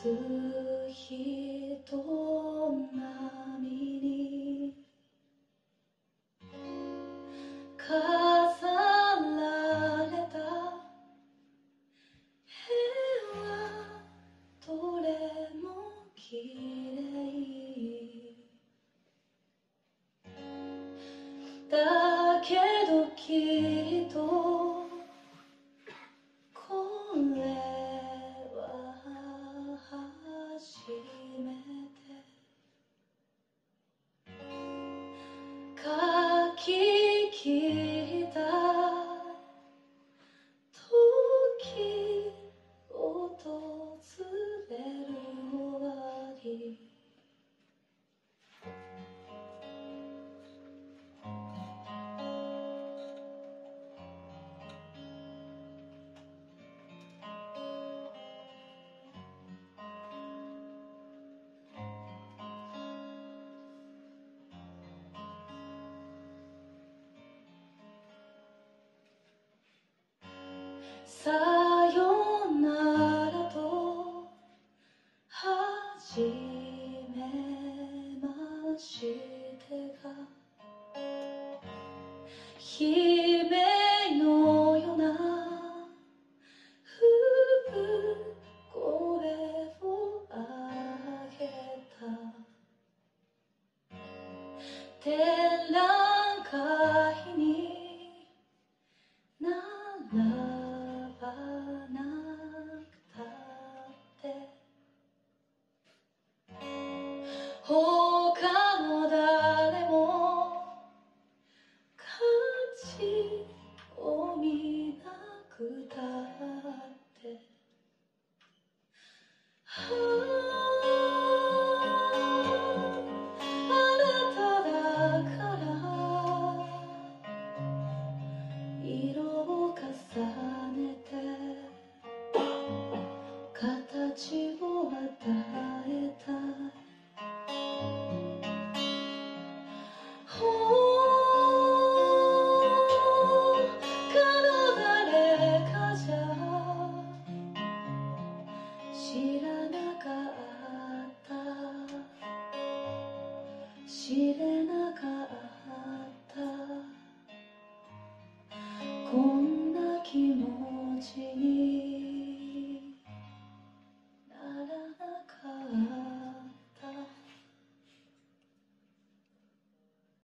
人波に飾られた部はどれもきれいだけどきっとこれは初めて書き切った時訪れる終わりさよならとはじめましてが悲鳴のような産声を上げた展覧会に並ばなくたって他の誰も価値を見なくたってあなただから色を重ねて形を与えたい他の誰かじゃ知らなかった知れなかったこんな気持ちに